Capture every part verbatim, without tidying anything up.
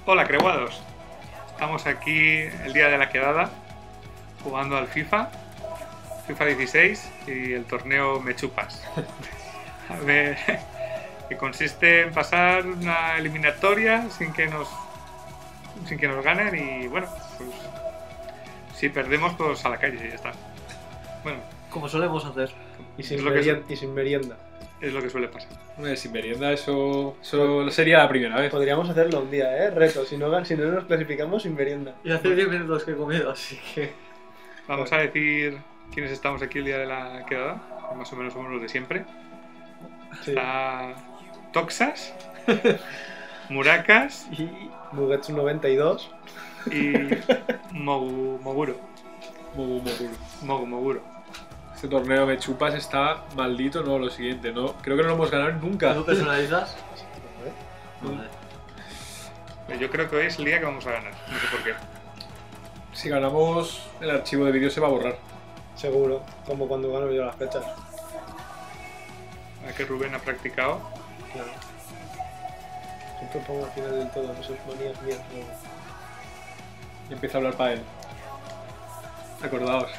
Hola, creuados. Estamos aquí el día de la quedada, jugando al FIFA, FIFA dieciséis y el torneo Me Chupas. A ver, que consiste en pasar una eliminatoria sin que nos sin que nos ganen y bueno, pues si perdemos pues a la calle y ya está. Bueno, como solemos hacer. Y sin, Es lo que merien- su- y sin merienda. es lo que suele pasar. Hombre, sin merienda eso, eso sería la primera vez. Podríamos hacerlo un día, ¿eh? Reto. Si no, si no nos clasificamos, sin merienda. Y hace diez minutos que he comido, así que... Vamos a decir quiénes estamos aquí el día de la quedada, que más o menos somos los de siempre. Sí. Está Toxas, Murakas Y... Mugetsu noventa y dos. y Mogu, Moguro. Mogu, mogu. Mogu, Moguro. Este torneo Me Chupas está maldito, no, lo siguiente, no, creo que no lo hemos ganado nunca. ¿Tú personalizas? ¿Eh? Vale. Yo creo que hoy es el día que vamos a ganar, no sé por qué. Si ganamos, el archivo de vídeo se va a borrar. Seguro. Como cuando gano yo las fechas. A que Rubén ha practicado. Claro. Siempre pongo al final del todo. Esas manías mías luego. Y empieza a hablar para él. Acordaos.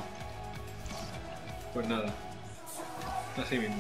Pues nada. Así mismo.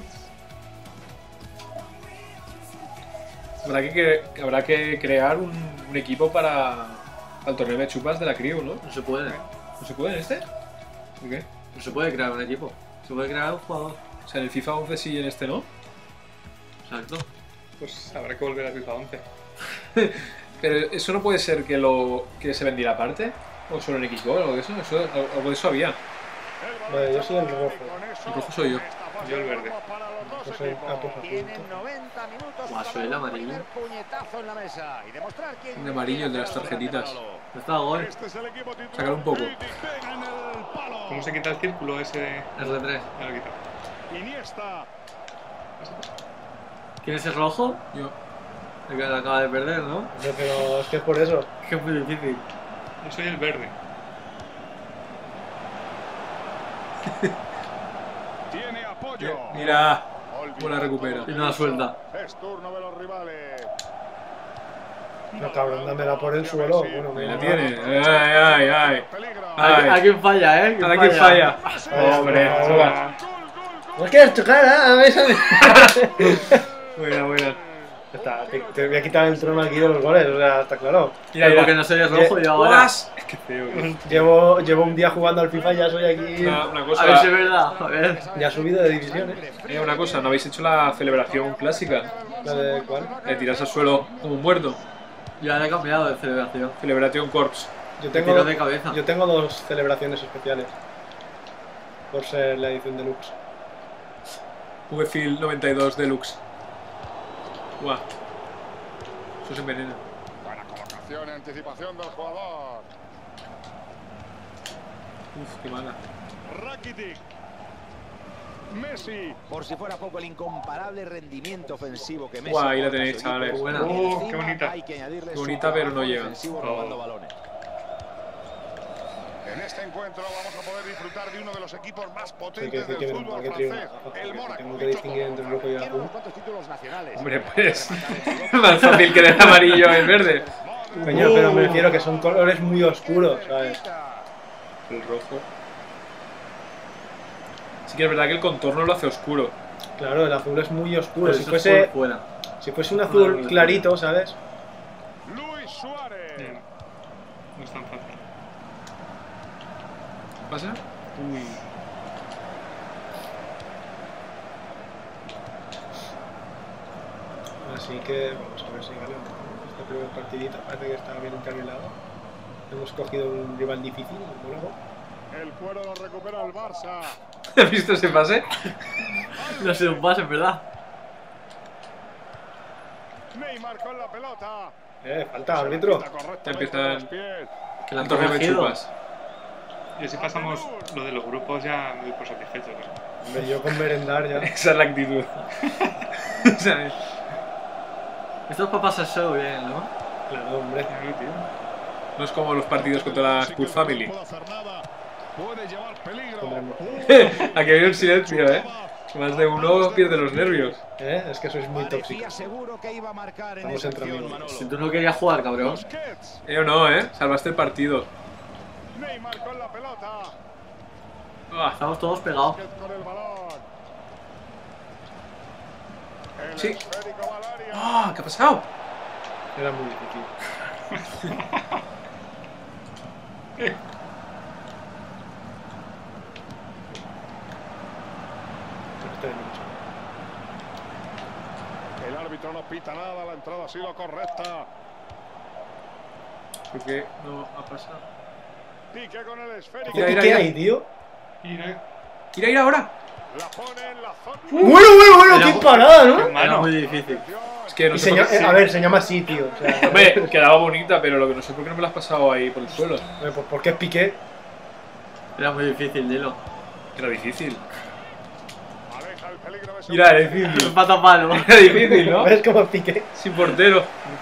Habrá que, cre- habrá que crear un, un equipo para, para el torneo de chupas de la Crew, ¿no? No se puede. ¿No se puede en este? ¿Por qué? No se puede crear un equipo. Se puede crear un jugador. O sea, en el FIFA once sí y en este no. Exacto. Pues habrá que volver a FIFA once. Pero eso no puede ser que lo que se vendiera aparte. O solo en equipo o algo de eso. eso algo de eso había. Vale, yo soy el rojo. El rojo soy yo. Yo el verde. Yo soy ah, pues, Tienen apunto. noventa minutos Guau, para soy el dar un amarillo. primer puñetazo en la mesa y demostrar quién El amarillo, el de las tiene tarjetitas. el balón. Está gol. Sácalo un poco. ¿Cómo se quita el círculo ese? R tres. Ya lo he quitado. ¿Quién es el rojo? Yo. El que acaba de perder, ¿no? No, pero es que es por eso. Es que es muy difícil. Yo soy el verde. Tiene apoyo. Mira. Buena recupera. Y no la suelta. Es turno de los rivales. No, cabrón, dámela por el suelo. Bueno, Ahí me la tiene. Ay, ay, ay. Peligro. Ay. ¿A, a quién falla, eh? ¿Para quién falla? Hombre, Ahora. juega. No quieres tocar, ¿eh? A ver, Buena, buena. Ya está, te, te voy a quitar el trono aquí de los goles, o sea, está claro. Mira, Pero mira. porque no soy el rojo y ahora... ¡Guas! Es que feo. que- Llevo, llevo un día jugando al FIFA y ya soy aquí. Una, una A cosa. ver si es verdad. A ver. Ya he subido de divisiones. Mira, una cosa. ¿No habéis hecho la celebración clásica? ¿La de cuál? De tirarse al suelo como un muerto. Ya le he cambiado de celebración. Celebración Corps. Yo Me tengo, tiro de cabeza. yo tengo dos celebraciones especiales. Por ser la edición deluxe. V-Field noventa y dos Deluxe. Guau. Eso se envenena. Buena colocación y anticipación del jugador. Uf, qué mala. Rakitic. Messi. Por si fuera poco el incomparable rendimiento ofensivo que Messi. Guau, ahí la aporta a tenéis, su equipo. chavales. Buena. Y Oh, encima qué bonita. hay que añadirle Qué su bonita, pero no trabajo llega. defensivo Oh. robando balones. En este encuentro vamos a poder disfrutar de uno de los equipos más Hay que potentes decir del que menos fútbol mal que trío francés, una el porque Mónaco. tengo que distinguir entre el rojo y el Tiene azul. unos cuantos títulos nacionales. Hombre, pues. Más fácil que el amarillo el verde. Coño, pero me refiero que son colores muy oscuros, ¿sabes? El rojo. Sí que es verdad que el contorno lo hace oscuro. Claro, el azul es muy oscuro. Pero Si eso es fuese, por fuera. si fuese un azul clarito, ¿sabes? Luis Suárez. Bien. No es tan fácil. ¿Qué pasa? Uy. Así que vamos a ver si ganamos esta primera partidita. Parece que está bien encarrilado. Hemos cogido un rival difícil, el Mónaco. El cuero lo recupera el Barça. ¿Has visto ese pase? No ha sido un pase, ¿verdad? Neymar con la pelota. Eh, falta árbitro. Ya empiezan Que la el han torneo de corregido. chupas. Y si pasamos lo de los grupos ya me doy por satisfecho. ¿no? Hombre, yo con merendar ya. Esa es la actitud. ¿Sabes? Esto es para pasárselo bien, ¿no? Claro, hombre. Ay, tío. No es como los partidos contra la Spurs Family. Puede llevar peligro. Hombre, Aquí había un silencio, ¿eh? Más de uno pierde los nervios. ¿Eh? Es que sois muy Parecía tóxicos. seguro que iba a marcar en Estamos esa entre acción, amigos. Manolo. Si tú no querías jugar, cabrón. Busquets. Eh o no, eh. Salvaste el partido. Neymar con la pelota. Ah, Estamos todos pegados. Busquets con el balón. El Sí. esférico va al área. ah, ¿qué ha pasado? Era muy difícil. Este de mucho. El árbitro no pita nada, la entrada ha sido correcta. ¿Por qué no ha pasado? Pique con el esférico. Mira, mira, ¿Qué mira. hay, tío? Mira, Ir a ir ahora. La pone en la zona. Bueno, bueno, bueno, Era- qué parada, qué ¿no? Era mano. muy difícil. Es que no Y sé se por llama- qué. eh, a ver, se llama así, tío. O sea, Hombre, quedaba bonita, pero lo que no sé por qué no me la has pasado ahí por el suelo. eh, pues porque es Piqué. Era muy difícil, dilo. Era difícil. Aleja el peligro de ese Mira, era hombre. difícil. Pata palo. Era difícil, ¿no? ¿Ves cómo es Piqué? Sin portero.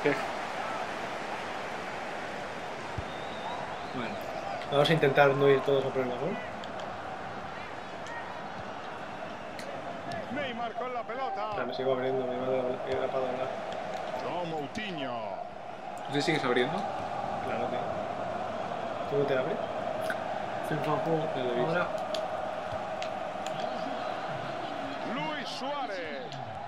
Bueno, Vamos a intentar no ir todos a por el balón. Neymar con la pelota. Claro, me sigo abriendo, me va a dar para hablar. Joao Moutinho. ¿tú te sigues abriendo? Claro, tío. ¿Tú no te abres? Se enfocó. Ya lo he visto. Ahora. Luis Suárez.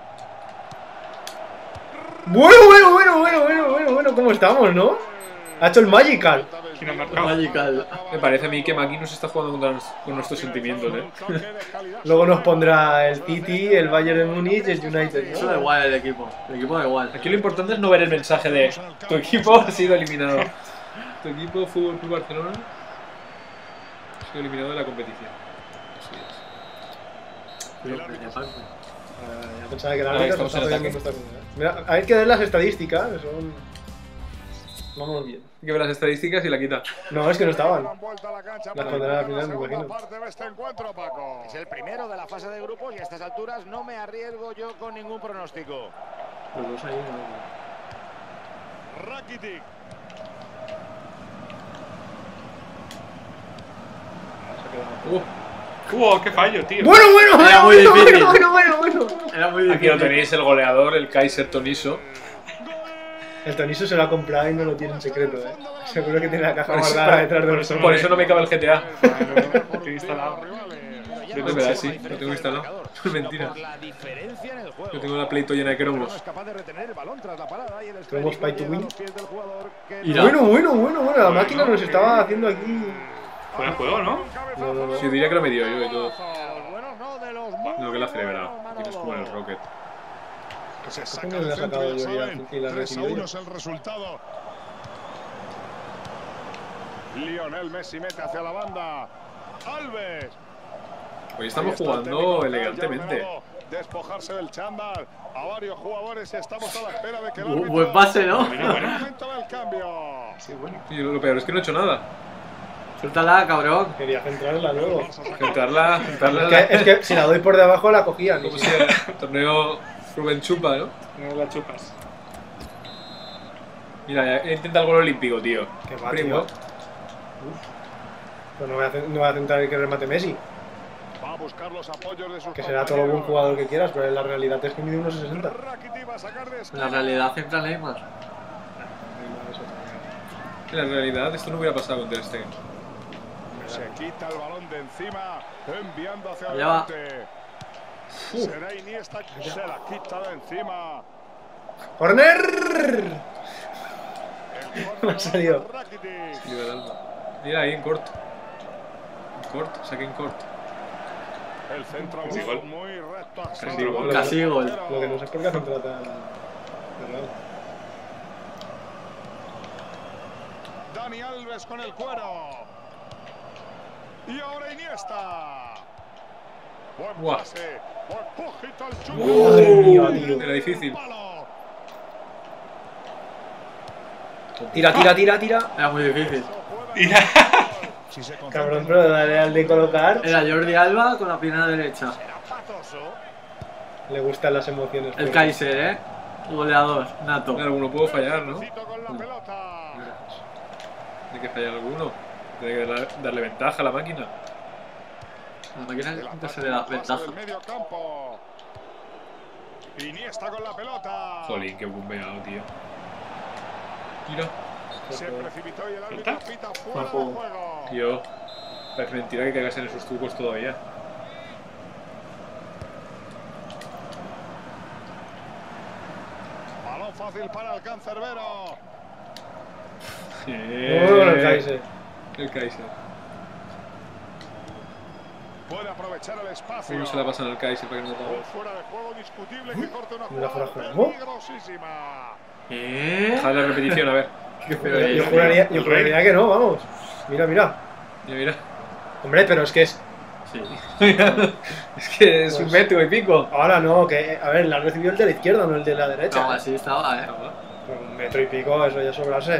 Bueno, bueno, bueno, bueno, bueno, bueno, bueno, ¿cómo estamos, no? Ha hecho el Magical. ¿Quién ha marcado? Magical. Me parece a mí que Maki nos está jugando contra nos- con nuestros sentimientos, ¿eh? Luego nos pondrá el City, el Bayern de Múnich y el United, Eso ¿no? da igual el equipo. El equipo da igual. Aquí lo importante es no ver el mensaje de tu equipo ha sido eliminado. Tu equipo, Fútbol Club Barcelona, ha sido eliminado de la competición. Así es. Pero, coño, aparte. Ah, ya pensaba que el Ahí árbitro nos estamos está en apoyando ataque. nuestra comunidad. Mira, hay que ver las estadísticas, que son... Vamos bien. Hay que ver las estadísticas y la quita. No, es que no estaban. Las Las pondrán al final, me imagino. parte de este encuentro, Paco. Es el primero de la fase de grupos y a estas alturas no me arriesgo yo con ningún pronóstico. Los dos ahí, no. Rakitic. Uh, ¡Uh, qué fallo, tío! Bueno, bueno, Era bueno, muy bueno, difícil. bueno, bueno, bueno, bueno. Era muy aquí lo difícil. tenéis, el goleador, el Kaiser Toniso. El Toniso se lo ha comprado y no lo tiene en secreto, eh. Seguro que tiene la caja Por eso- guardada detrás de por los eso Por eso no me cabe el G T A. Lo tengo instalado. Es verdad, sí, lo tengo instalado. Es mentira. Por la diferencia en el juego. Yo tengo la pleito llena de No cromos. es capaz de retener el balón tras la parada y el Tenemos esférico pay to llega a win. los pies del jugador que Mira. Bueno, bueno, bueno, bueno. La máquina nos estaba haciendo aquí. Buen juego, ¿no? No, no, no. Yo diría que lo medio yo y todo. Los buenos no, de los muy No, que la ha celebrado. buenos, Aquí no es como en el Manolo. Rocket. Se ¿Cómo saca le el ha centro, sacado ya yo y la- saben. y la tres a recibió uno yo? es el resultado. Lionel Messi mete hacia la banda. Alves. Hoy estamos Ahí está el jugando técnico, ya elegantemente. ordenado Despojarse del chándal a varios jugadores y estamos a la espera de que el Bu- árbitro- Buen pase, ¿no? Bueno, bueno. Momento del cambio. Sí, bueno. Y lo peor es que no he hecho nada. Suéltala, cabrón. Quería centrarla luego. Centrarla, centrarla en Es la- que, es que si la doy por debajo la cogían. como si el torneo Rubén Chupa, ¿no? No la chupas. Mira, ya intenta el gol olímpico, tío. Que va, Primo. tío. Pues no voy a, ce- no voy a centrar que remate Messi. Va a buscar los apoyos de sus Que será todo lo buen jugador que quieras, pero la realidad es que mide unos sesenta. Rakitic va a sacar de En esquina. la realidad centra Neymar. En la realidad esto no hubiera pasado con Ter Stegen. Se quita el balón de encima, enviando hacia Allá va. adelante. Será Iniesta que se la quita de encima. ¡Corner! El corte Me ha salido. de Rakitic. Tío del alma. Mira ahí en corto. En corto, saque en corto. El centro Casi agudo, gol. muy recto. a Casi Salvo. gol. Casi gol. Lo que no sé es por qué ha centrado tan cerrado. Dani Alves con el cuero. Y ahora Iniesta. Buen Buah. pase. Buen pujito al Madre mía, tío. Era difícil. Palo. Tira, tira, tira, tira. Era muy difícil. Mira. Si se concentra Cabrón, en- pero dale al de colocar. Era Jordi Alba con la pierna derecha. Será patoso. Le gustan las emociones. El pero- Kaiser, ¿eh? Goleador, nato. En alguno puedo fallar, ¿no? Necesito con la pelota. Tiene que fallar alguno. Tiene que dar- darle ventaja a la máquina. La máquina El nunca se ataque le da en fase ventaja. del medio campo. Iniesta con la pelota. Jolín, qué bombeado, tío. Mira. Se precipitó y el árbitro pita fuera de juego. juego. Tío. Parece mentira que caigas en esos trucos todavía. Balón fácil para el cancerbero. Eh, Oh, el Kaiser. El Kaiser. Puede aprovechar el espacio. ¿Cómo se la pasan al Kaiser para que no lo Un pague? fuera de juego discutible que corte una Mira, fuera jugada de juego. peligrosísima. ¿Eh? Deja la repetición, a ver. Yo, Pero, yo eh, juraría, yo el juraría que no, vamos. Mira, mira. Mira, mira. Hombre, pero es que es. Sí. Es que es Pues- un metro y pico. Ahora no, que. A ver, la recibió el de la izquierda, no el de la derecha. No, así estaba, eh. Pero un metro y pico, eso ya sobrase.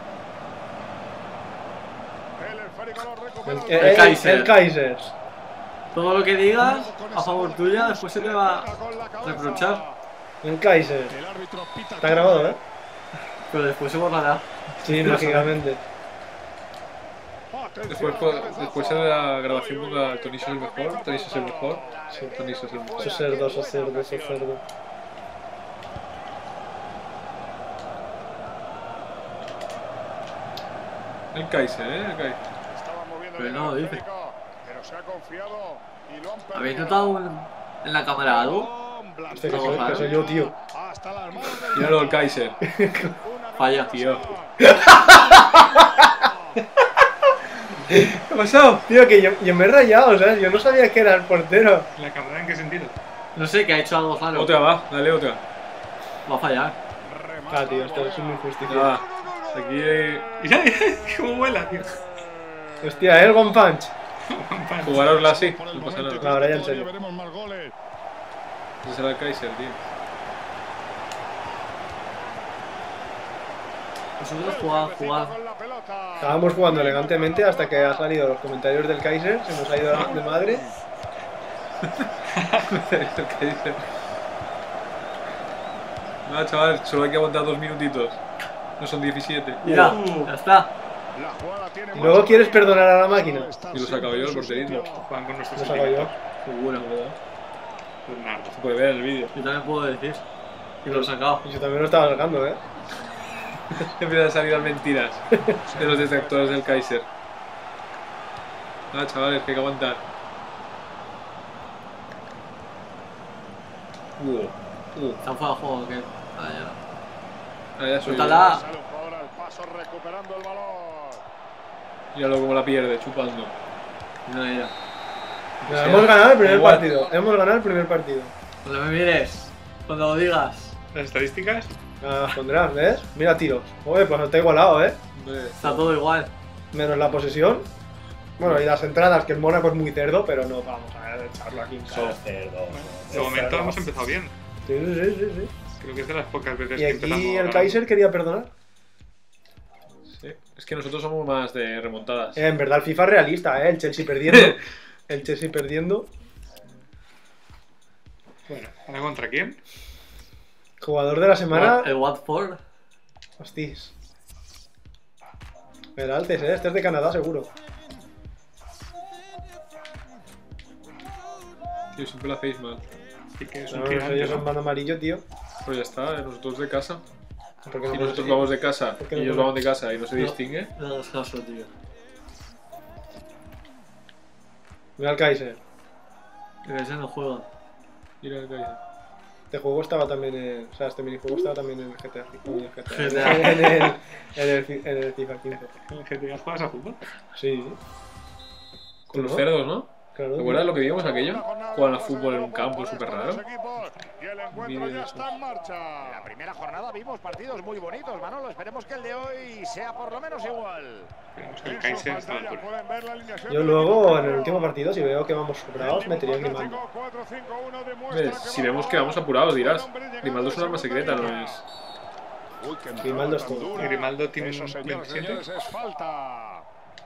El esférico lo El, recupera. el, El Kaiser. el Kaiser. Todo lo que digas a favor tuya, después se te va a Con la cabeza. reprochar. El Kaiser. El árbitro pita. Está grabado, ¿eh? Pero después se borrará. Sí, lógicamente. Después, después de la grabación ponga Tony es el mejor, Tony es el mejor. Sí, Tony es el mejor. Eso es cerdo, eso es cerdo, eso es cerdo. El Kaiser, eh, el Kaiser. Estaba moviendo Pero bien no lo el dice. esférico, pero se ha confiado y lo han perdido. ¿Habéis notado un- en la cámara algo? Balón Este que Vamos soy, a que ver. soy yo, tío. hasta las manos del Míralo el Kaiser. Una gran Falla. Tío. ocasión. ¿Qué ha pasado? Tío, que yo, yo me he rayado, ¿sabes? Yo no sabía que era el portero. ¿La cámara en qué sentido? No sé, que ha hecho algo raro. Otra va, dale otra. Va a fallar. Ah, tío, esto es una injusticia. Ah, aquí eh, Mira, mira, cómo vuela, tío. Hostia, el One Punch. jugarosla así, Por el no pasa momento, nada. Ahora ya en todavía serio. veremos más goles. Ese será el Kaiser, tío. Vosotros jugad, jugad. Con la pelota. Estábamos jugando elegantemente hasta que ha salido los comentarios del Kaiser. Se nos ha ido de madre. El Kaiser. Nada, chaval, solo hay que aguantar dos minutitos. No son diecisiete. Mira, ya está. La jugada tiene Y luego mucho quieres peligro. perdonar a la máquina. Está Y lo sacaba yo, el siempre en su porterismo. sitio. Juegan con nuestros Lo saco yo. Seguro. Pues nada. Se puede ver en el vídeo. Yo también puedo decir. Y lo he sacado. Y yo también lo estaba sacando, ¿eh? Empiezan a salir las mentiras de los detractores del Kaiser. Nada, chavales, que hay que aguantar. Uh, uh. ¿Están fuera de juego o qué? Ah, ya. Ah, ya soy yo. Suéltala. Sale un jugador al paso recuperando el balón. Míralo cómo la pierde, chupando. No, mira. Mira, hemos ganado el primer Igual. partido. Hemos ganado el primer partido. Cuando me mires, cuando lo digas. Las estadísticas, Ah, pondrás, ¿ves? Mira tiros. Oye, pues está igualado, ¿eh? Hombre, Está todo igual. Menos la posesión. Bueno, y las entradas, que el Mónaco es muy cerdo, pero no vamos a echarlo aquí en cara. de momento hemos empezado bien. Sí, sí, sí, sí, sí. Creo que es de las pocas veces Y que empezamos. aquí el ganando. Kaiser quería perdonar. sí. Es que nosotros somos más de remontadas. Eh, en verdad el FIFA es realista, ¿eh? El Chelsea perdiendo. El Chelsea perdiendo. Bueno, ¿ahora contra quién? Jugador de la semana. El Watford. Hostis. Peraltes, ¿eh? Este es de Canadá, seguro. Tío, siempre lo hacéis mal. Sí que es No, un no sé, gigante, ellos ¿no? son mando amarillo, tío. Pues ya está, eh, nosotros de casa. Porque Si no nosotros puedes- vamos de casa ¿Por qué y no ellos podemos? vamos de casa y no se No. distingue. No hagas caso, tío. Mira el Kaiser. Que ese no juega. Mira el Kaiser. Este juego estaba también en... O sea, este minijuego estaba también en el G T A. no, en el G T A. G T A. En el, en el, fi- en el FIFA quince. ¿En el G T A juegas a fútbol? Sí, Con los ¿no? cerdos, ¿no? claro. ¿Te acuerdas lo que vimos aquello? Una jornada Juegan a más fútbol en un el campo grupo, súper para raro. los equipos, y el encuentro Vídeo ya de está en marcha. En la primera jornada vimos partidos muy bonitos, Manolo. Esperemos que el de hoy sea por lo menos igual. Esperemos que el En su Kaiser esté a la pantalla altura. pueden ver la alineación Yo del luego, equipo en el último partido, si veo que vamos sobrados, metería a Grimaldo. cuatro cinco uno demuestra Ves, que si va vemos a que vamos jugar. apurados, dirás. Un hombre llegando Grimaldo es un de arma segunda secreta, no línea. es. Uy, qué entrada Grimaldo es tan todo. dura. Grimaldo tiene Eso, un señores, veintisiete. señores, es falta.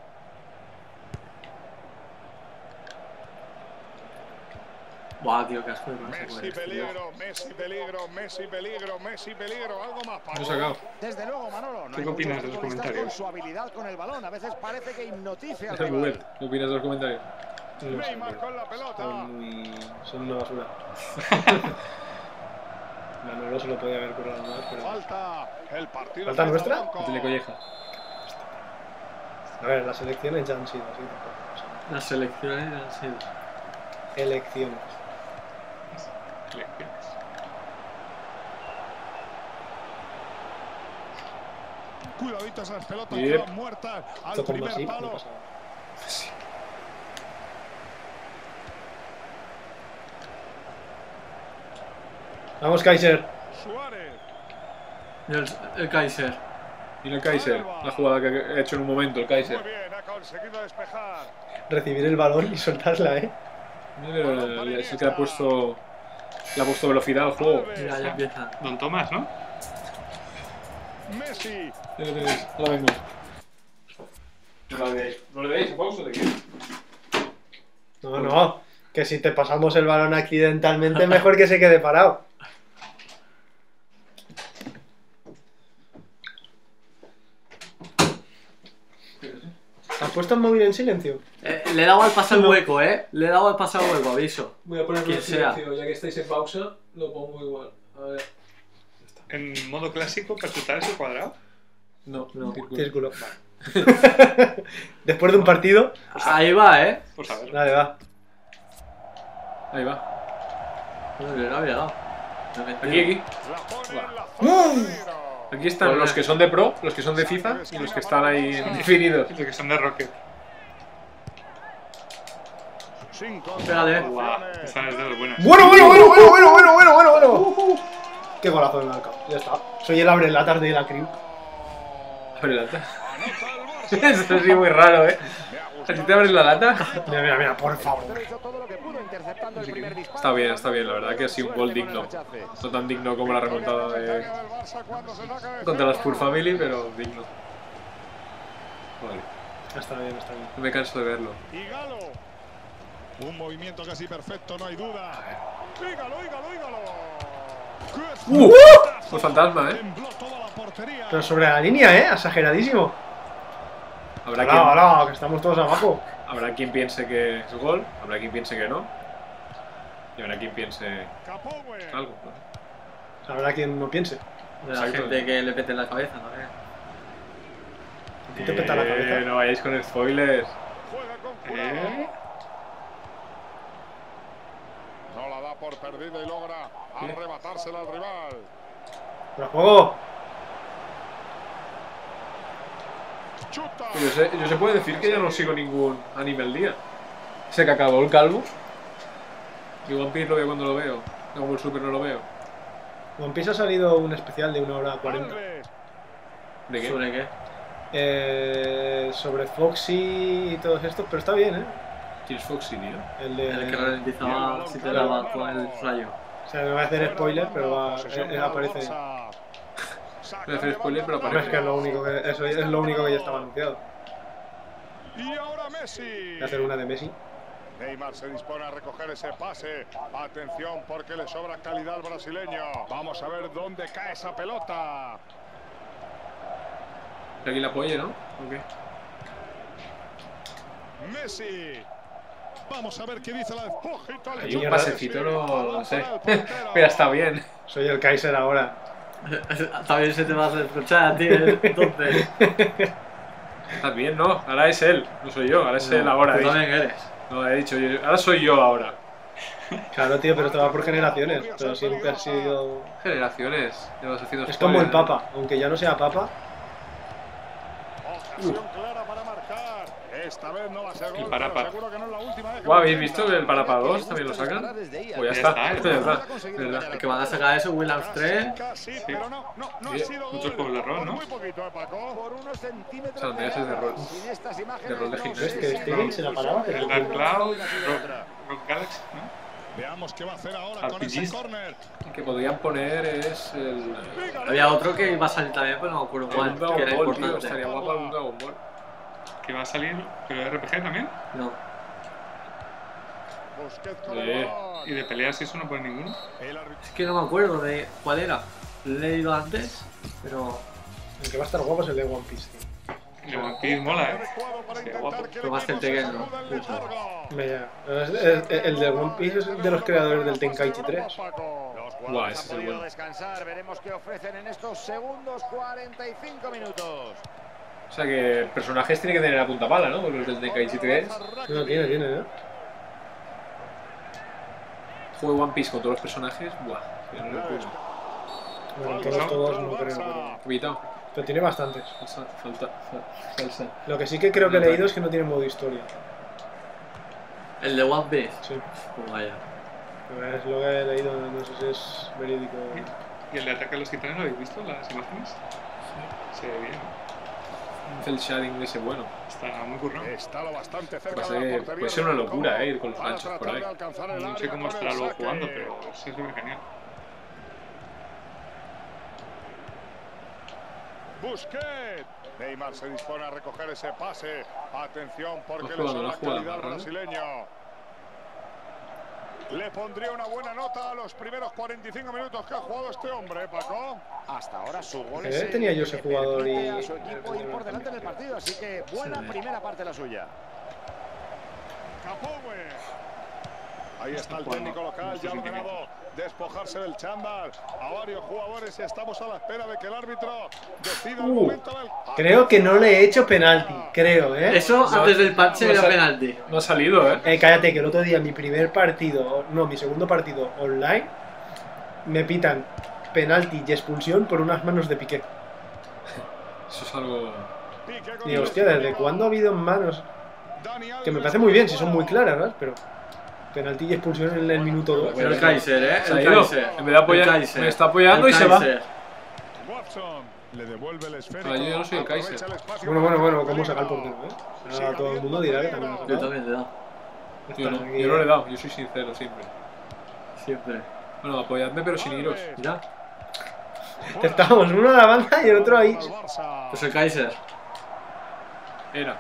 Buah, tío, qué asco de pase, Messi pues, tío. peligro, Messi peligro, Messi peligro, Messi peligro. Algo más, Paco. Lo he sacado. Desde luego, Manolo. No ¿Qué hay opinas muchos de los futbolistas comentarios? con su habilidad con el balón. A veces parece que hipnotice al Google, rival. ¿qué opinas de los comentarios? No sé, Neymar con la pelota. son, muy... son una basura. Manolo se lo podía haber currado más, pero... Falta. El partido. ¿Falta empieza nuestra? blanco. Tiene colleja. A ver, las elecciones ya han sido así. tampoco, o sea, Las selecciones han sido. elecciones. Elecciones. Cuidadito esas pelotas Yep. que van muertas al Esto con primer Masip no palo. pasa nada. Vamos, Kaiser. Suárez. Y el, el Kaiser. Mira el Kaiser, la jugada que ha hecho en un momento el Kaiser. Muy bien, ha conseguido despejar. Recibir el balón y soltarla, ¿eh? Mira, el- es el que le ha puesto, le ha puesto velocidad al juego. Mira, ya empieza. Don Tomás, ¿no? Messi. Ya lo tenéis, ahora mismo. No lo veis, ¿no le veis? ¿Pausa de qué? No, no. Que si te pasamos el balón accidentalmente, mejor que se quede parado. ¿Has puesto el móvil en silencio? Eh, le he dado al pasar hueco, eh. Le he dado al pasar hueco, aviso. Voy a ponerlo Quien en silencio, sea. ya que estáis en pausa, lo pongo igual. A ver. En modo clásico, para chutar ese cuadrado. No, No. círculo. Círculo. Después de un partido. Ahí va, eh. Pues a ver. Dale, va. Ahí va. No, le había dado. Me he metido. Aquí, aquí. La pone en la ¡Uh! zona de peligro. Aquí están los que son de Pro, los que son de FIFA y los que están ahí definidos. Los que son de Rocket. Sin Pégale. Guau, concentraciones. esa es de las buenas. Bueno, bueno, bueno, bueno, bueno, bueno, bueno, bueno, bueno. Qué golazo en el campo. Ya está. Soy el abre latas de la crew. Abre lata. Anota el Barça. Eso sí, muy raro, eh. Me ha ¿A ti gustado. te abres la lata? Mira, mira, mira, por favor. Hizo todo lo que pudo, interceptando el primer disparo. Está bien, está bien, la verdad que ha sido un gol digno. No tan digno como la remontada de contra la Spurs Family, pero digno. Vale, Está bien, está bien. no me canso de verlo. Y Galo. Un movimiento casi perfecto, no hay duda. Ígalo, ígalo, ígalo. ¡Uh! Fue fantasma, eh. Tembló toda la portería. Pero sobre la línea, ¿eh? Exageradísimo. Habrá Hola, quien, hola, que estamos todos abajo. habrá quien piense que es gol, habrá quien piense que no. Y habrá quien piense Capoue. algo. ¿no? Habrá quien no piense. De la Exacto. gente que le pete en la cabeza, ¿no? Eh. ¿A ti te peta la Eh, cabeza? No vayáis con spoilers. Juega con cuidado. ¿Eh? No la da por perdida y logra arrebatársela al rival. ¡Para juego! Chuta. Yo sé, yo se puede decir que ya no sigo ningún anime al día. Sé que acabó el calvo. Y One Piece lo veo cuando lo veo. Como el Super no lo veo. One Piece ha salido un especial de una hora cuarenta. Alves. ¿De qué? ¿Sobre qué? Eh, sobre Foxy y todos estos, pero está bien, ¿eh? ¿Quién es Foxy, tío? El de... El que ralentizaba si te daba con el rayo. O sea, no voy a hacer spoiler, pero va, Posesión eh, eh, para el aparece. Barça. Saca Voy a hacer de spoiler, pero banda No, es aparece. que es lo único que, eso es lo único que ya estaba anunciado. Y ahora Messi. Voy a hacer una de Messi. Neymar se dispone a recoger ese pase. Atención porque le sobra calidad al brasileño. Vamos a ver dónde cae esa pelota. Que alguien la apoye, ¿no? ¿O qué? Messi. Vamos a ver qué dice la ojito al Hay chupa. un pasecito, no, no sé. Pero está bien. Soy el Kaiser ahora. También se te va a escuchar, tío. Entonces. Estás bien, ¿no? Ahora es él, no soy yo. Ahora es él ahora. Tú ¿eh? también eres. No, he dicho yo. Ahora soy yo ahora. Claro, tío, pero esto va por generaciones. Pero siempre ha sido... Generaciones. Ya vas haciendo Es como el spoiler, ¿eh? Papa. Aunque ya no sea Papa. Ocasión clara para marcar. Esta vez no va a ser gol, Parapa. pero seguro que no es la última vez que Guau, lo ¿habéis intenta. visto que el Parapa dos también lo sacan? Pues ya está, está, esto ya está. ¿Verdad? El que van a sacar eso, Williams tres. Casi, casi, pero no, no, no ha Sí, sido muchos gol. juegos de rol, Por ¿no? Muy poquito, ¿eh, Paco? Por unos centímetros. O sea, donde haces de rol. Sin estas imágenes, De rol de no gimnasio. sé Es que si este hay game se la paraba, pero- El Dark Cloud, Rock, Rock Galaxy, ¿no? Veamos qué va a hacer ahora con R P Gs. ese córner. El que podrían poner es el. Había otro que iba a salir también, pero no me acuerdo cuál. Un Que Dragon era Ball, tío. importante. Estaría guapo un Dragon Ball. Que va a salir, pero R P G también. No. Busquets con Sí. el balón. Y de peleas eso no pone ninguno. El árbitro. Es que no me acuerdo de cuál era. Lo he leído antes, pero. El que va a estar guapo es el de One Piece, tío. El One Piece mola, ¿eh? Sí, guapo. Pero más que el Tekken, ¿no? Vaya, es- es- el de One Piece es de los creadores del Tenkaichi tres. Guau, ese es el bueno. Descansar, veremos qué ofrecen en estos segundos cuarenta y cinco minutos. O sea que personajes tiene que tener a punta pala, ¿no? Porque los del Tenkaichi tres. No, tiene, tiene, ¿eh? Juego One Piece con todos los personajes. Buah, que no lo puedo. Bueno, todos, todos no creo, pero... Evitado. Pero tiene bastantes. Falta, falta, fa- falsa. Lo que sí que creo que he leído es que no tiene modo historia. El de One Piece. Sí. Pues vaya. Pero es lo que he leído, no sé si es verídico. ¿Y el de Ataque a los Titanes lo habéis visto? ¿Las imágenes? Se ve bien. Un cel shading de ese bueno. Está muy currado. Está lo bastante cerca Pasa de la que portería puede ser una del locura, Congo. eh, ir con los Van a ganchos por tratar ahí. de alcanzar el No sé área cómo con estará el luego saque. jugando, pero se ve genial. Busquets. Neymar se dispone a recoger ese pase. Atención porque No le jugando, no sobra jugando, calidad al ¿no? brasileño. Le pondría una buena nota a los primeros cuarenta y cinco minutos que ha jugado este hombre, Paco. Hasta ahora su gol Eh, es el tenía yo que ese le jugador permite y- a su equipo ir por delante en el partido, así que buena Sí. primera parte la suya. Capoue. Ahí está el Bueno, técnico local, nuestro ya ha ordenado sentimiento. despojarse del chándal a varios jugadores y estamos a la espera de que el árbitro decida el Uh, momento del... Creo que no le he hecho penalti, creo, ¿eh? Eso No, antes del parche no era sé. penalti. No ha salido, ¿eh? Eh, cállate, que el otro día mi primer partido, no, mi segundo partido online, me pitan penalti y expulsión por unas manos de Piqué. Eso es algo. Pique con Y el hostia, ¿desde exterior. cuándo ha habido manos? Dani Que me Alves parece muy bien, si son muy claras, ¿verdad? Pero penalti y expulsión en el minuto dos. Pero el Kaiser, ¿eh? Se ha El ido. Kaiser. En vez de apoyar, El Kaiser. me está apoyando El y se va. Kaiser. Watson le devuelve el esférico. Ah, yo ya no soy el Aprovecha Kaiser. el espacio Bueno, bueno, para bueno, el ¿cómo saca el peligro. portero, eh? Ahora todo el mundo dirá que también lo ha Yo sacado. también le he dado. Yo no, Está aquí, yo no le he eh. dado, yo soy sincero siempre. Siempre. Bueno, apoyadme, pero sin iros. Mira. Estábamos uno a la banda y el otro ahí. Al Barça. Pues el Kaiser. Era.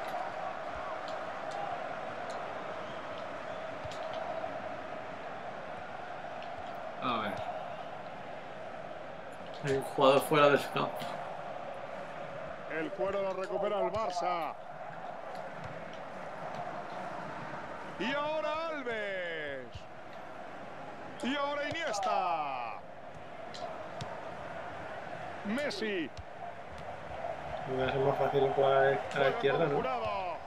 A ver. Hay un jugador fuera de su campo. El cuero lo recupera el Barça. Y ahora Alves. Y ahora Iniesta. Messi. Me va a ser más fácil jugar a la izquierda, ¿no? Jurado.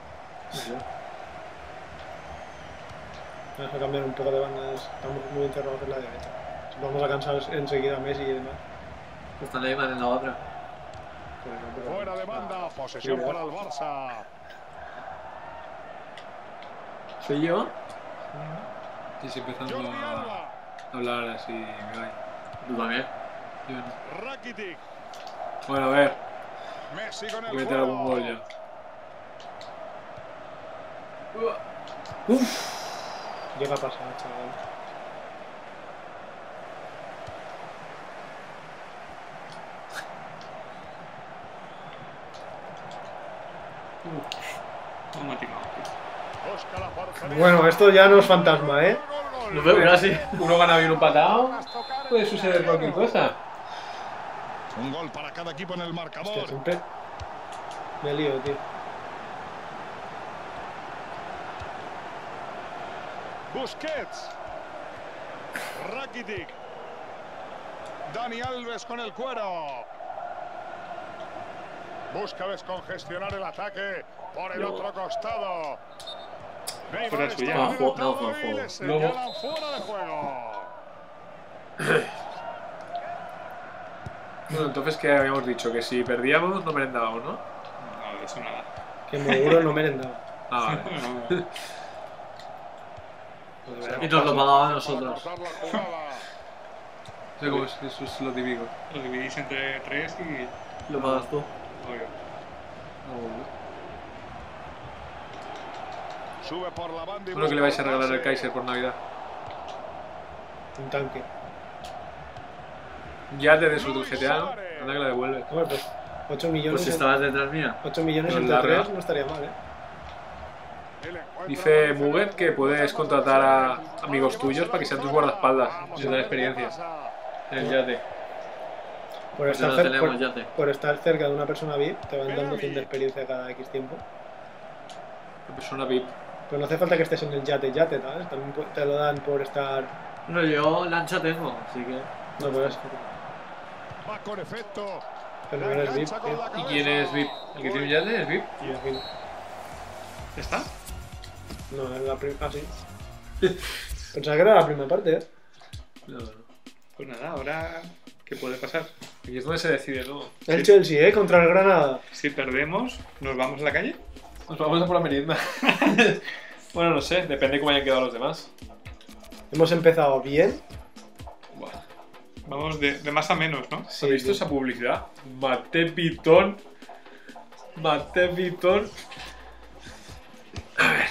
Vamos a cambiar un poco de bandas. Estamos muy encerrados en la derecha. Vamos a cansar enseguida a Messi y demás. Está Neymar en la otra. Pues no, pero- Fuera de banda. Posesión Sí, para el Barça. ¿Soy yo? Estoy empezando Jordi a Alba. hablar así, me va. Tú también. Yo no. Rakitic. Bueno, a ver, Messi con voy a el meter algún gol fuero. ya. Llega a pasar, chaval. No me ha tirado. Busca la portería. Bueno, esto ya no es fantasma, ¿eh? Gol, gol, Lo gol. veo casi. Uno gana bien un patado. Tras tocar Puede en suceder el cualquier arquero. cosa. Un gol para cada equipo en el marcador. Hostia, siempre me lío, tío. Busquets. Rakitic. Dani Alves con el cuero. Busca descongestionar el ataque por el No. otro costado. Neymar Fuera está suya. No, habilitado no, no, y no. le señalan fuera de juego. Bueno, entonces, ¿qué habíamos dicho? Que si perdíamos, no merendábamos, ¿no? No, de eso nada. Que Moguro no merendaba. Ah, vale. No, Y nos lo pagaban a nosotros. Para cortar la jugada. No sé cómo es, eso es lo típico. lo dividís entre tres y... Lo pagas tú. Obvio. Sube por la banda y Bueno, que le busca vais a el regalar al pase. Kaiser por Navidad. Un tanque. Ya te des otro G T A, ¿no? Anda que la devuelve. Hombre, pues ocho millones, Pues si en- estabas detrás mía. ocho millones Pero entre larga. tres no estaría mal, ¿eh? El encuentro Dice lo Muget que puedes contratar a amigos tuyos para que sean tus guardaespaldas. Si te dan experiencia en el yate. Por Pues ya estar, lo cer- tenemos, por- yate. por estar cerca de una persona V I P, te van dando cien de experiencia cada X tiempo. La persona V I P. Pero no hace falta que estés en el yate, yate, ¿sabes? También pu- te lo dan por estar... No, yo lancha tengo, así que. No, pues... Va con efecto. Pero no eres V I P, tío. ¿Y quién es V I P? ¿El que tiene un yate es V I P? Y en fin, ¿Ya está? no, es la primera... Ah, sí. Pensaba que era la primera parte, ¿eh? No, no. Pues nada, ahora... ¿Qué puede pasar? Aquí es donde se decide todo. El Chelsea, ¿eh? Contra el Granada. Si perdemos, ¿nos vamos a la calle? Nos vamos a por la merienda. Bueno, no sé, depende cómo hayan quedado los demás. Hemos empezado bien. Buah. Vamos de, de más a menos, ¿no? ¿Has visto esa publicidad? Mate Pitón. Mate Pitón. A ver.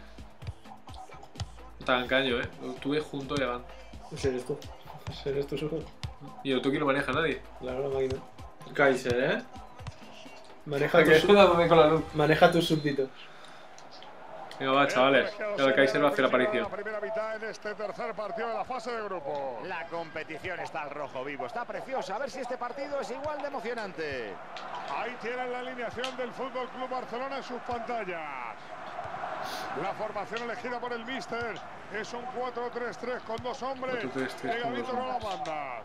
No te hagan caño, eh. Lo tuve junto y van. Ese eres tú. Ese eres tú solo. Y el Tuki no maneja a nadie. Claro, la máquina. Kaiser, ¿eh? Maneja, Que tus, dándome con la luz. maneja tus súbditos. Venga, va, chavales. El Kaiser va a hacer aparición. La primera mitad en este tercer partido de la fase de grupo. La competición está al rojo vivo, está preciosa. A ver si este partido es igual de emocionante. Ahí tienen la alineación del Fútbol Club Barcelona en sus pantallas. La formación elegida por el míster es un cuatro tres tres con dos hombres. cuatro tres tres con dos Pegadito a las hombres. bandas.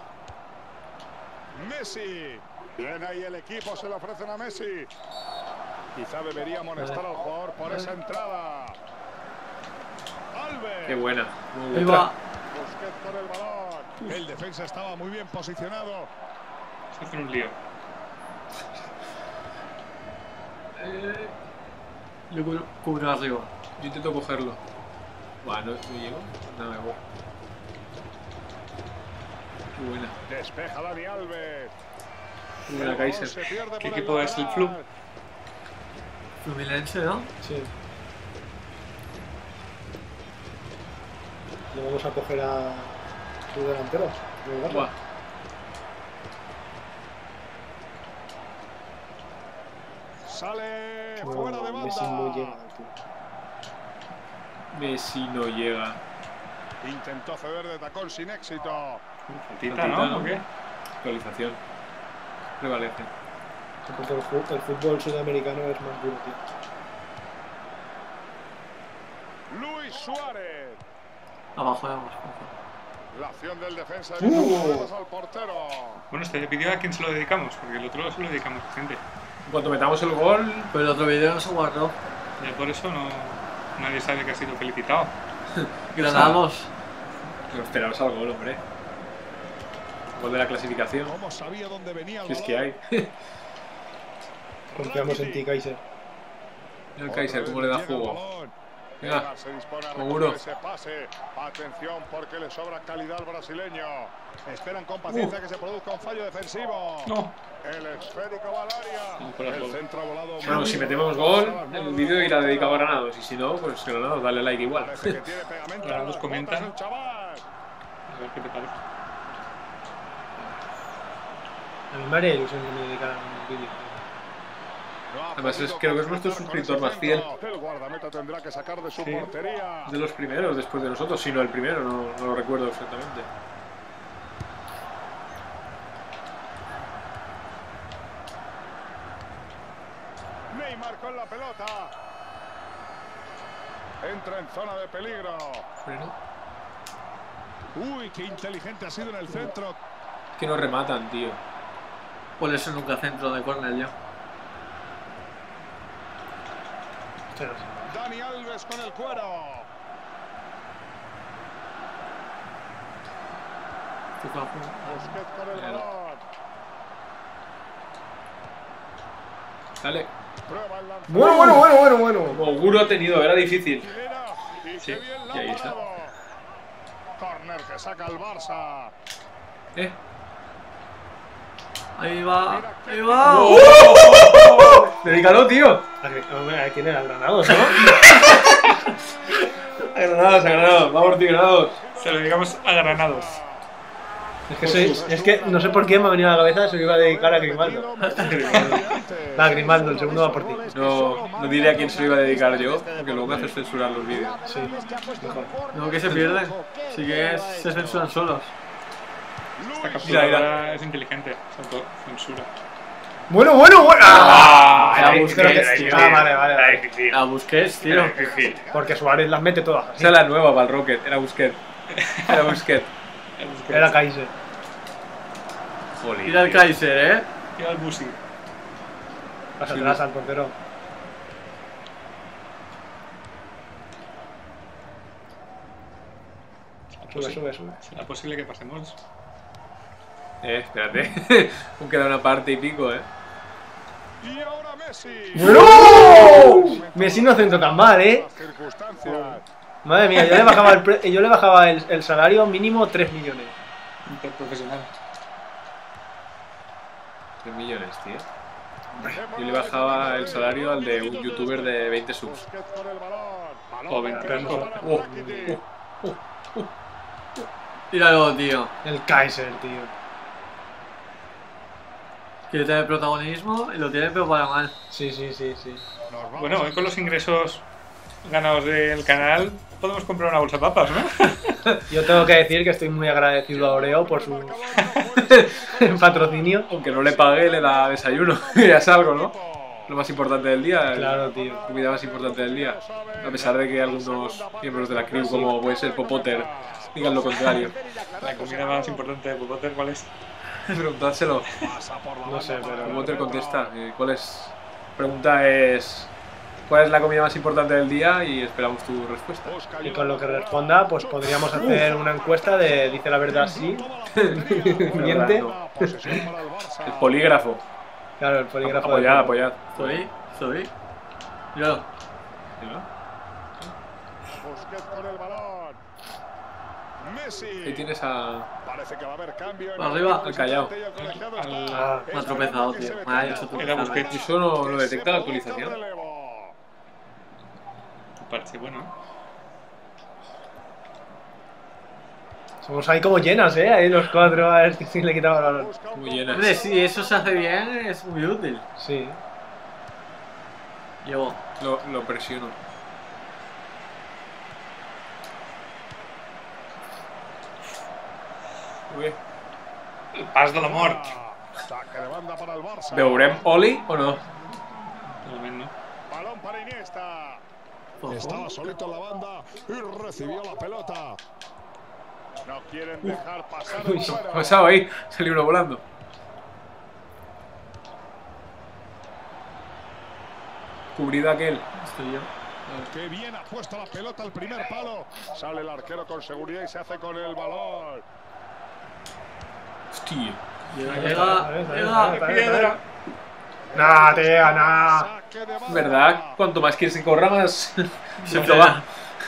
Messi. Bien ahí el equipo, se le ofrecen a Messi. Quizá debería amonestar al jugador por esa entrada. Alves. Qué buena. Muy Ahí buena. va. Busquets con el balón. El defensa estaba muy bien posicionado. Se hace un lío. Eh, Yo cubro, cubro arriba. Yo intento cogerlo. Buah, no, no llego. Nada, me voy. Qué buena. Despeja Dani Alves. Qué buena Kaiser. Se pierde por ¿Qué el equipo es el lateral. Flu? Fluminense, ¿no? Sí. Le vamos a coger a su delantero. del Barça. Buah. Sale No, fuera de Messi no banda. llega, tío. Messi no llega. Intentó ceder de tacón sin éxito. Faltita, Faltita, ¿no? ¿no? ¿O qué? Actualización. Prevalece. Porque el fútbol, el fútbol sudamericano es más duro, tío. Luis Suárez. Abajo, abajo. La acción del defensa Uh. evita problemas al portero. Bueno, este vídeo a quién se lo dedicamos, porque el otro se lo dedicamos a gente. En cuanto metamos el gol, Pero el otro vídeo no se guardó. Y por eso no, nadie sabe que ha sido felicitado. Granados. nos esperaos al gol, hombre. Gol de la clasificación. ¿Cómo sabía dónde venía el Si es que balón? hay. Confiamos en ti, Kaiser. Mira el Kaiser, cómo le da Llega el juego. balón. Venga, Neymar se dispone a seguro. recoger ese pase. Atención porque le sobra calidad al brasileño. Esperan con paciencia que se produzca un fallo defensivo. No. El esférico va al área. No, fuera de El juego. centro ha volado. Bueno, muy si bien. metemos gol, el vídeo irá dedicado a Granados. Y si no, pues Granados, dale like igual. Parece que tiene pegamento en Granados las comentan. botas el chaval. A ver qué te parece. A mí me haría ilusión que me dedicaran un vídeo. No ha Además, es- podido creo que es nuestro concretar con suscriptor ese más fiel. centro. El guardameta tendrá que sacar de su Sí. portería. De los primeros, después de nosotros, si no el primero, no, no lo recuerdo exactamente. Neymar con la pelota. Entra en zona de peligro. Freno. Uy, qué inteligente ha sido en el centro. Que nos rematan, tío. Por eso nunca centro de córner yo. Dani Alves con el cuero. Busquets con el Claro. balón. Dale. Prueba el lanzamiento. Bueno, bueno, bueno, bueno, bueno. Como auguro ha tenido, era difícil. Chilena. Y Sí, qué bien la y ahí ha está. parado. Corner que saca el Barça. ¿Eh? Ahí va. Mira qué Ahí va. ¡Oh! Dedícalo, tío. ¿A qué- hombre, ¿a quién era? Granados, ¿no? A Granados, a Granados. Vamos por ti, Granados. Se lo dedicamos a Granados. Es que, soy, es que no sé por qué me ha venido a la cabeza, se lo iba a dedicar a Grimaldo. Va, Grimaldo, el segundo va por ti. No, no diré a quién se lo iba a dedicar yo, porque luego me haces censurar los vídeos. Sí, mejor. No, que se pierden. Sí que es- se censuran solos. Esta Mira, mira. capturadora es inteligente. Se autocensura. Bueno, bueno, bueno. ¡Ah! Era Ahí, Busquets, creo que- tío. Ah, vale, vale. Era vale. difícil. A Busquets, tío. Era difícil. Porque Suárez las mete todas. así. Esa es la nueva para el Rocket. Era Busquets. Era Busquets. Era Kaiser. Jolín, Mira el tío. Kaiser, eh. Mira el Busi. Vas Sí, atrás no. al portero. Sube, sube, sube. ¿Será posible que pasemos? Eh, espérate. Aún queda una parte y pico, eh. Y ahora Messi. ¡No! Messi no centro tan mal, ¿eh? Las circunstancias. Madre mía, yo le bajaba el, pre- yo le bajaba el, el salario mínimo tres millones. Interprofesional. tres millones, tío. Yo le bajaba el salario al de un youtuber de veinte subs. Busquets con el balón. Balón O veinticinco. para Oh, Rakitic. Míralo, tío. El Kaiser, tío. Quiere tener protagonismo y lo tiene, pero para mal. Sí, sí, sí, sí. Nos vamos Bueno, a- hoy con los ingresos ganados del canal podemos comprar una bolsa de papas, ¿no? Yo tengo que decir que estoy muy agradecido a Oreo por su patrocinio. Aunque no le pague, le da desayuno. Ya es algo, ¿no? Lo más importante del día. Claro, tío. La comida más importante del día. A pesar de que algunos miembros de la crew, como puede ser Popotter, digan lo contrario. La comida más importante de Popotter, ¿cuál es? Preguntádselo. No sé, pero. Popotter contesta. eh, ¿Cuál es? Pregunta es... ¿Cuál es la comida más importante del día? Y esperamos tu respuesta. Y con lo que responda, pues podríamos hacer una encuesta de dice la verdad sí. Miente. No. Posesión para el Barça. El polígrafo. Claro, el polígrafo. Apoyad, del- apoyad. Estoy, estoy. Míralo. Busquets con el balón. Messi. Ahí tienes a... Parece que va a haber cambio. en Para el arriba. equipo Al callao. y el colegiado está Ah, me ha tropezado, tío. Me ha hecho esperando Era tropezar. Busquets. ¿Y eso no lo que detecta la se produzca el actualización? relevo. Parche, bueno. Somos ahí como llenas, ¿eh? Ahí los cuatro, a ver si le quitaba el balón. Busca un Muy gol. llenas. Hombre, si eso se hace bien, es muy útil. Sí. Llevo. Lo, lo presiono. Uy. El pas de la mort. Saque de banda para el Barça. ¿Veurem Oli o no? De moment no. Balón para Iniesta. Ojo. Estaba solito en la banda y recibió la pelota. No quieren dejar pasar el Uy, ¿Qué ha fuera. pasado ahí? Salió uno volando. Cubrido aquel. Estoy yo. Qué bien ha puesto la pelota al primer palo. Sale el arquero con seguridad y se hace con el balón. Hostia. Llega, Ahí está, llega, ahí está, ahí llega. está, ahí está, ahí está. Nah, tío, nah. Saque de banda. ¿Verdad? Cuanto más quieres que corra, más... Se Esto frena. va.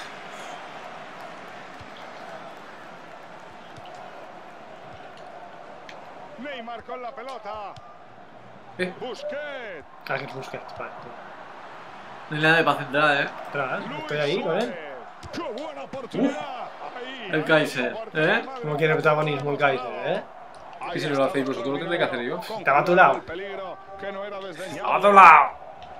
Neymar con la pelota. Eh. Busquets. Ah, que es Busquets, vale. No hay nadie para centrar, eh. Atrás, Luis estoy ahí con él. Suárez. ¡Qué buena oportunidad! Ahí, El ahí, Kaiser, ¿eh? ¿Cómo quiere protagonismo el Kaiser, eh? Ahí Y si no lo está hacéis vosotros, lo tendré que hacer yo. Estaba a tu lado. El peligro que no era desdeñable. ¡A otro lado!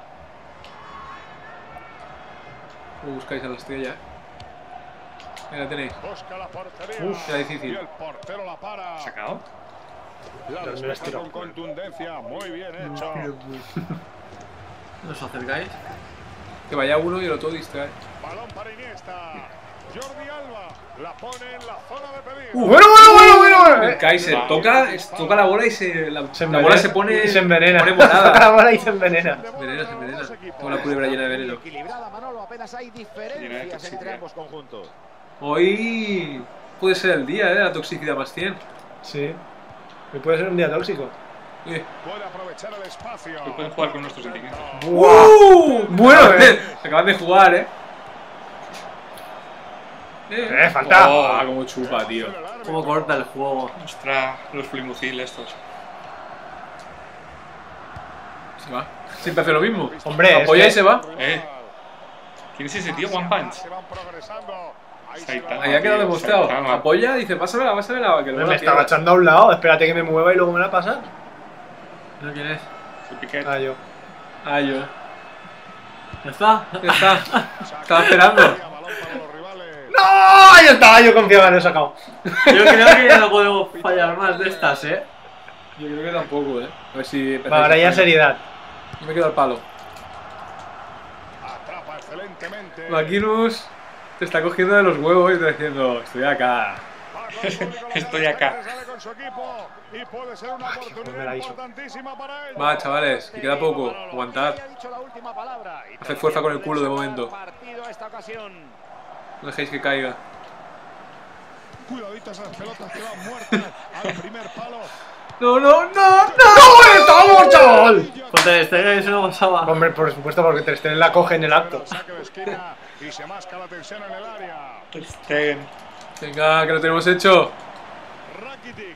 Lo buscáis a la estrella, eh. Ahí la tenéis. Busca la portería. Uf, era Y difícil. el portero la para. ¿Sacado? La Pero me despeja estiro. con contundencia. Muy bien hecho. ¿No os acercáis? Que vaya uno y el otro distrae. Balón para Iniesta. Jordi Alba la pone en la zona de peligro. Bueno, bueno, bueno, bueno, bueno. El eh. Kaiser toca, es- toca la bola y se, la, Se la bola envenena. se pone, Y se envenena. pone Toca la morada. bola y se envenena. De bola Venena, se para los envenena. dos equipos. Toda la culebra llena de veneno. Equilibrada, Manolo, apenas hay Llena de diferencias toxicidad. entre ambos conjuntos. Hoy puede ser el día, ¿eh? La toxicidad más cien. Sí. Y puede ser un día tóxico. Eh. Puede aprovechar el espacio. Que pueden jugar con nuestros sentimientos. ¡Wow! Bueno, eh. Acaban de jugar, ¿eh? Eh, falta. Ah, como chupa, tío. ¿Cómo corta el juego? Ostras, los flimucil estos. Se va. Siempre hace lo mismo. Hombre, Apoya y este- se va. Eh. ¿Quién es ese tío? One Punch. Se van progresando. Ahí se Saitama. va. Ahí ha quedado tío, demostrado. Saitama. Apoya y dice, pásamela, pásamela. Que luego Me la estaba pierda. echando a un lado. Espérate que me mueva y luego me la pasas. ¿No quién es? Soy Piquet. Ah, yo. Ah, yo. ¿Ya está? Ya está. Estaba esperando. Balón para los rivales. ¡No! Ahí estaba, yo confiaba, lo he sacado. Yo creo que ya no podemos fallar más de estas, ¿eh? Yo creo que tampoco, ¿eh? A ver si... Va, ahora ya seriedad. Yo me quedo al palo. Atrapa excelentemente. Maquinus te está cogiendo de los huevos y te diciendo, estoy acá. Estoy acá. Sale con su equipo y puede ser una pues me oportunidad la hizo. importantísima para ellos. Va, chavales, que queda poco. Aguantad. Ya ha dicho la última palabra. Y Haced fuerza con el culo de momento. partido esta ocasión. No dejéis que caiga. Cuidadito esas pelotas que van muertas al primer palo. ¡No, no, no, no! ¡No! ¡Estamos, chaval! Ponte este, eso no pasaba. Hombre, por supuesto, porque Ter Stegen la coge en el acto. Saque de esquina y se masca la tensión en el área. Stegen. Venga, que lo tenemos hecho. Rakitic.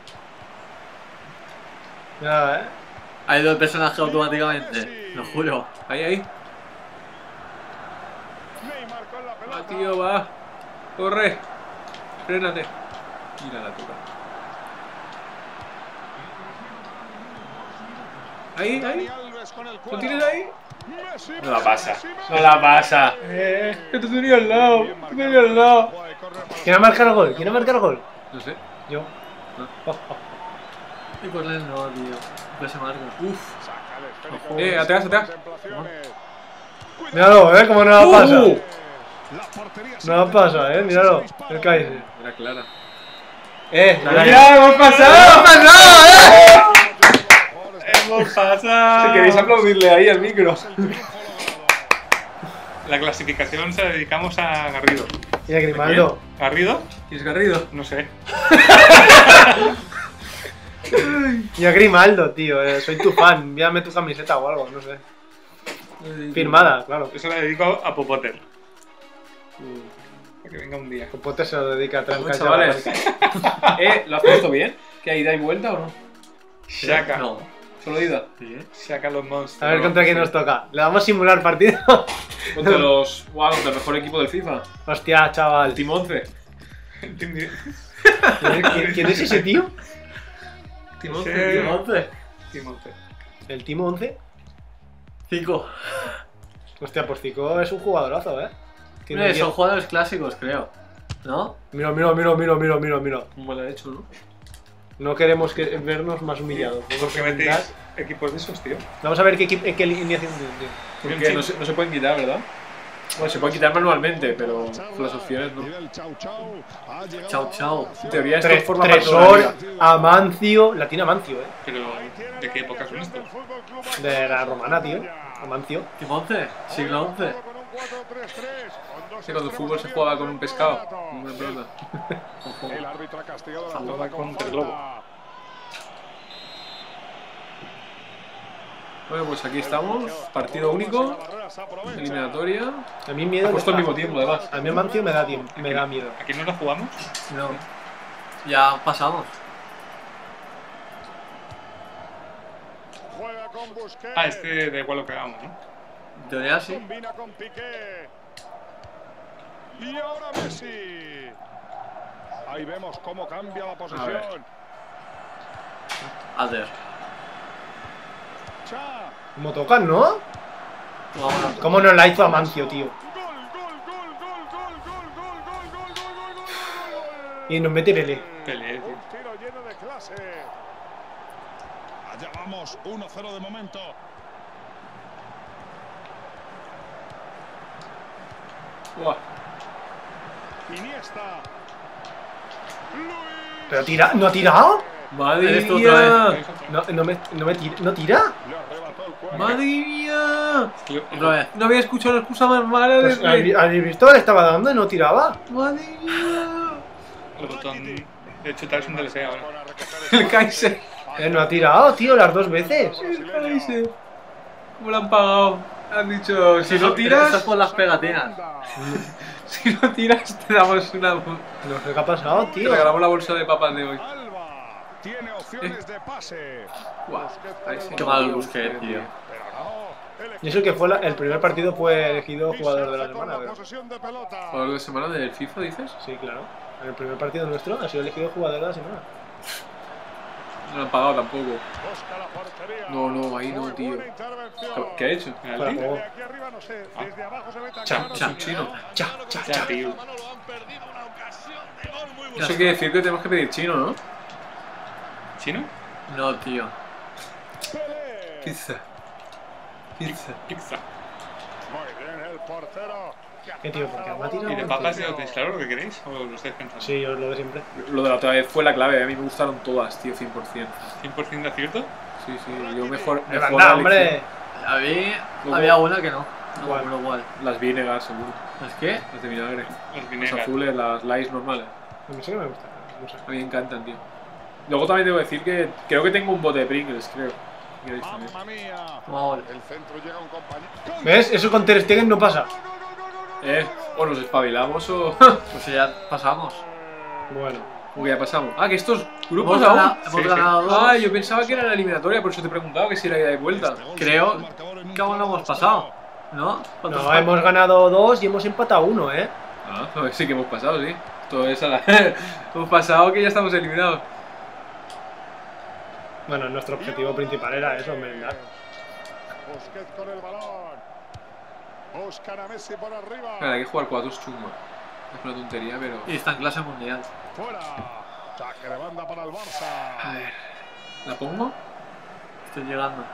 Nada, ¿eh? Ha ido el personaje automáticamente, lo juro. Ahí, ahí. Neymar con la pelota. Va, tío, va. Corre. Frénate. Mira la toca. Ahí, ahí. Alves con el ¿Lo cuadro. tienes ahí? Messi, No la Messi, pasa. Messi, Messi. No la pasa. Eh. Que te tenía al lado. Bien Te tenía al marcado. lado. Guay, corre para ¿Quién ha marcado el gol? ¿Quién ha marcado el gol? No sé. Yo. Oh, oh. Y por él no, tío. Que se marca. Uf. Saca el esférico. Eh, atrás, atrás. Contemplaciones. Míralo, ¿eh? Cómo no la pasa. Uh. La portería No la pasa, ¿eh? Míralo. El Kaiser. Era clara. Eh, ¡Mira, hemos pasado! ¡Hemos pasado, eh! Hemos pasado. Si queréis aplaudirle ahí al micro. La clasificación se la dedicamos a Garrido. Y a Grimaldo. ¿Garrido? ¿Y es Garrido? No sé. Y a Grimaldo, tío. eh, Soy tu fan. Envíame tu camiseta o algo, no sé. Firmada, claro. Yo se la dedico a Popoter. Para que venga un día. Popote se lo dedica a Bueno, trancar. chavales. Eh, ¿lo has puesto bien? ¿Que hay ida y vuelta o no? Shaka. No. Solo ida. ¿Sí? Shaka los monstruos. A ver contra quién nos toca. ¿Le vamos a simular partido? Contra los. Wow, contra el mejor equipo del FIFA. Hostia, chaval. El Team once. Entendí. ¿Quién, quién es ese tío? Team once, once, tío. tío. once. Team once. ¿El Team once? cinco. Hostia, pues Zico es un jugadorazo, ¿eh? Tiene Mira, diez. son jugadores clásicos, creo. ¿No? Mira, mira, mira, mira, mira, mira, mira. Como lo ha hecho, ¿no? No queremos que vernos más humillados. ¿Por qué metéis equipos de esos, tío? Vamos a ver qué, equip- qué alineación tiene. Porque no se, no se pueden quitar, ¿verdad? Bueno, se pueden quitar manualmente, pero con las opciones no. Chao, chao. En teoría esto Tres, forma parte de la Tresor, liga. Amancio. La tiene Amancio, ¿eh? Pero, ¿de qué época son estos? De la romana, tío. Amancio. ¿Team once? Siglo once. Sí, cuando el fútbol se jugaba con un pescado, con una pelota. El árbitro ha castigado la Jugaba jugada con con tres lobos. falta. Bueno, pues aquí estamos. Partido único. Eliminatoria. A mí miedo. Ha puesto al me- mismo tiempo, además. A mí Amancio me da, tiempo, me da miedo. ¿Aquí no la jugamos? No. Ya pasamos. Juega con Busquets. Ah, este da igual lo que hagamos, ¿no? En teoría sí. Combina con Piqué. Y ahora Messi. Ahí vemos cómo cambia la ver. posición. Ader. Cha. Como tocan, ¿no? Vámonos. ¿Cómo no la hizo Amancio, tío? Gol, gol, gol, gol, gol, gol, gol, gol, gol, gol, gol, gol, gol. Y nos mete Pele. Pelé, tío. Un tiro lleno de clase. Allá vamos, uno cero de momento. Buah. Iniesta. Luis. Pero tira, ¿no ha tirado? ¡Madre Eres tú mía! otra No, no me, no me tira, ¿no tira? Le arrebató el cuerpo. ¡Madre mía! Otra vez. No había escuchado la excusa más mala Pues de... al, al visto le estaba dando y no tiraba. ¡Madre mía! El botón de chutar es un D L C ahora. Para recoger El Kaiser. Eh, no ha tirado, tío, las dos veces. El Kaiser. ¿Cómo lo han pagado? Han dicho, si no Eso tiras, es por las pegatinas. si no tiras te damos una... No sé qué ha pasado, Te tío. regalamos la bolsa de papas de hoy. Alba tiene opciones de pase. Buah, ahí sí. Qué mal Busquets, tío. Pero no. El Y eso que fue la- el primer partido fue elegido equipo jugador de la se hace con semana, la pero... posesión de pelota. ¿Jugador de semana del FIFA, dices? Sí, claro. En el primer partido nuestro ha sido elegido jugador de la semana. No lo han pagado tampoco. Busca la portería. No, no, ahí no, Muy tío. buena intervención. ¿Qué ha hecho? Penalti. Fuera de juego. Desde aquí arriba no sé, desde abajo se ve tan Cha, claro. Es un chino. Cha, cha, Ya, cha. tío. Eso quiere decir que tenemos que pedir chino, ¿no? ¿Chino? No, tío. Pelé. Pizza. Pizza. Pizza. Muy bien el portero. ¿Qué tío? ¿Por qué me ha tirado? ¿Y de papas ya lo tenéis claro lo que queréis? ¿O lo estáis pensando? Sí, yo lo de siempre. Lo de la otra vez fue la clave. A mí me gustaron todas, tío, cien por cien. ¿cien por ciento de acierto? Sí, sí. Yo mejor. ¡Me mejor manda, la hombre! elección. A mí Luego- había una que no. No, ¿Cuál? pero igual. Las vinegar, seguro. ¿Es qué? Las de vinagre. Los Las vinegar. azules, las lights normales. A mí sí que me gusta. No sé. A mí me encantan, tío. Luego también debo decir que creo que tengo un bote de Pringles, creo. Si queréis también. Mamma mía. Vamos. El centro llega un compañero. ¿Ves? Eso con Ter Stegen no pasa. Eh, o nos espabilamos o. Pues ya pasamos. Bueno. o que ya pasamos. Ah, que estos grupos Hemos, aún. gana- hemos Sí, sí. ganado dos. Ah, yo pensaba que era la eliminatoria, por eso te he preguntado que si era ida y vuelta. Creo que aún no hemos pasado. ¿No? ¿Cuántos No, pa- hemos ganado dos y hemos empatado uno, ¿eh? Ah, pues sí que hemos pasado, sí. Todo es a la. hemos pasado que ya estamos eliminados. Bueno, nuestro objetivo principal era eso, merendar. Busquets con el balón. Buscan a Messi por arriba. Claro, hay que jugar cuatro es chungo. Es una tontería, pero. Y está en clase mundial. Fuera. Saque de banda para el Barça. A ver. ¿La pongo? Estoy llegando.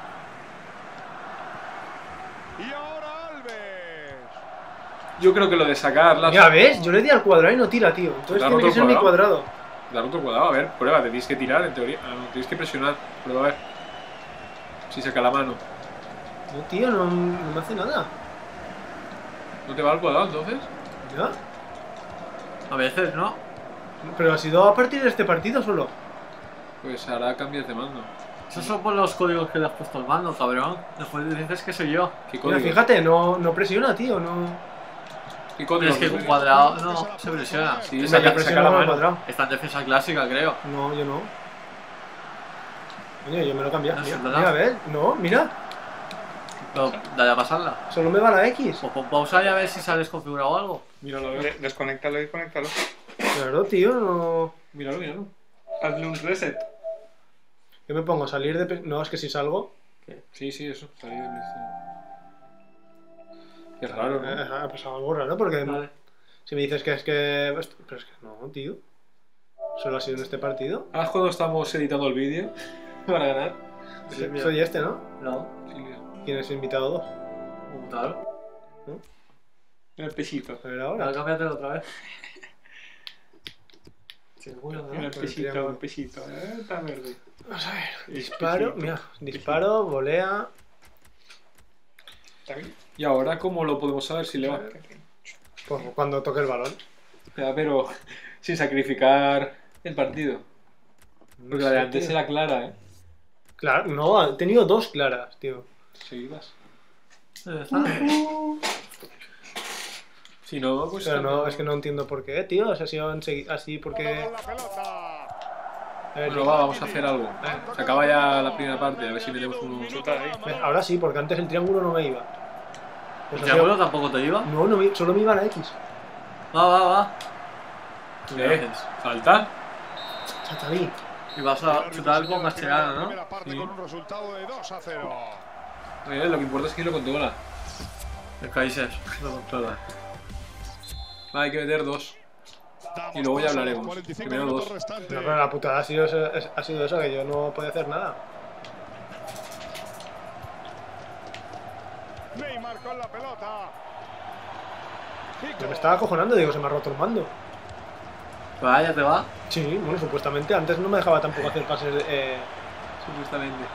Y ahora Alves. Yo creo que lo de sacarlas. Mira, ¿ves? Yo le di al cuadrado y no tira, tío. Entonces Claro, tiene que otro ser mi cuadrado. cuadrado. Dar otro cuadrado, a ver, prueba, te tienes que tirar en teoría. Ah, no, tienes que presionar. Prueba a ver. Si saca la mano. No, tío, no, no me hace nada. ¿No te va al cuadrado entonces? ¿Ya? A veces, ¿no? Pero ha sido a partir de este partido solo. Pues ahora cambias de mando. Esos son por los códigos que le has puesto al mando, cabrón. Después dices que soy yo. ¿Qué Mira, código? fíjate, no, no presiona, tío, no. ¿Qué Pero código? es que un cuadrado no se presiona. Sí, Mira, saca, que saca presiona la con el mano. cuadrado. Está en defensa clásica, creo. No, yo no. Oye, yo me lo cambié. No, Mira, ¿verdad? mira, a ver. No, mira. Pero dale a pasarla. Solo me va la X. O pon pausa y a ver si sales configurado algo. Míralo, a ver. De- Desconéctalo y conéctalo. Claro, tío, no. Míralo, míralo. Hazle un reset. Yo me pongo a salir de. pe- No, es que si salgo. Sí, sí, eso. Salí de PlayStation. Qué raro, ¿no? Eh, ha pasado algo raro porque. Vale. Si me dices que es que. Pero es que no, tío. Solo ha sido en este partido. Ahora es cuando estamos editando el vídeo para ganar. Sí, soy este, ¿no? No. Sí, mira. ¿Quién es invitado dos? Uh, claro. El pechito. A ver Ahora ahora. cámbiatelo otra vez. Sí, bueno, El ¿no? el pechito, triángulo. el pechito. Eh, está verde. Vamos a ver. El Disparo, pechito. mira. Disparo, volea. ¿Está bien? Y ahora, ¿cómo lo podemos saber si le va? Pues cuando toque el balón. Ya, pero sin sacrificar el partido. Porque la de sé, antes tío. era clara, ¿eh? Claro, no, ha tenido dos claras, tío. Seguidas. Ya está. Si no, pues. Pero no, es que no entiendo por qué, tío. O sea, ha sido ensegui- así porque. Con la pelota. A ver, Bueno, va, vamos a hacer algo. Se acaba ya la primera parte, a ver si metemos uno. Chuta ahí. ¿ves? Ahora sí, porque antes el triángulo no me iba. Pues ¿El ha sido- triángulo tampoco te iba? No, no me- solo me iba la X. Va, va, va. ¿Eh? ¿Falta? Chataví. Y vas a chutar con Mascherano, ¿no? Primera parte Sí. con un resultado de dos a cero. Eh, lo que importa es que lo controla. El Kaiser lo controla. Va, hay que meter dos. Damos Y luego ya paso a los hablaremos. cuarenta y cinco Primero minutos dos. restantes. No, pero la putada ha sido, eso- es- ha sido eso, que yo no podía hacer nada. Neymar con la pelota. Yo me estaba acojonando, digo, se me ha roto el mando. Va, ya te va. Sí, bueno, supuestamente antes no me dejaba tampoco hacer pases de, eh, Supuestamente.